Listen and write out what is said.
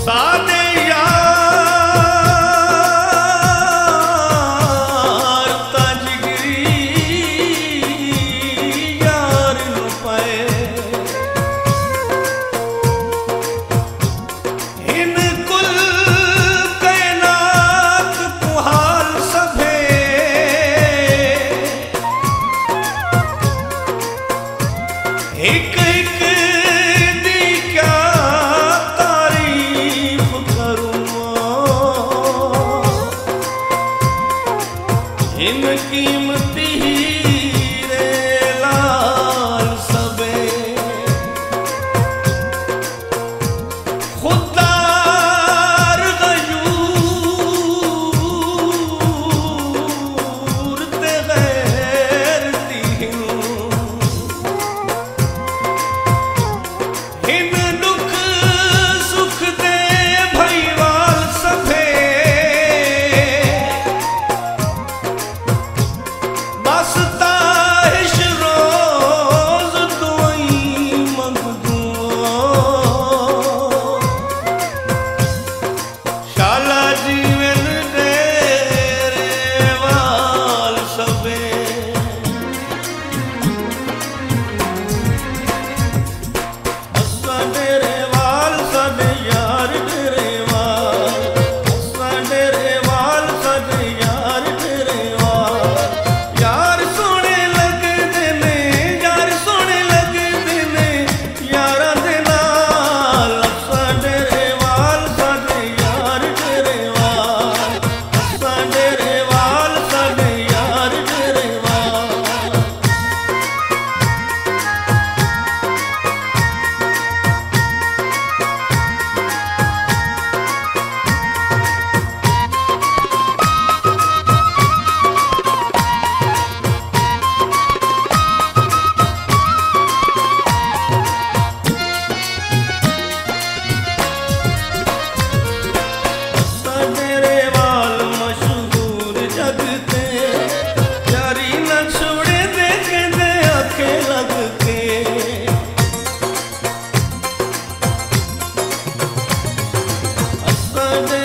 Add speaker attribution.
Speaker 1: सादे यार ताजगिरी यार नू पाए इन कुल कायनात को हाल सभे एक एक दी क्या तारीफ करूं इन कीमती हीरे लाल सबे खुदार गयूर ते गैर दी इन दुख सुख दे भईवाल सभे बस ताहिश रोज दुआई मंगदू शाला जीवन डेरे वाल सभे डेरे वाल साडे यार डेरे वाल डेरे वाल साडे यार डेरे वाल यार सोने लगदे ने यार सोने लगदे ने यारां दे नाल डेरे वाल साडे यार डेरे वाल डेरे वाल साडे यार डेरे वाल डेरे वाल मशहूर जग ते यारी न छोड़े दे कहंदे आखे लग के डेरे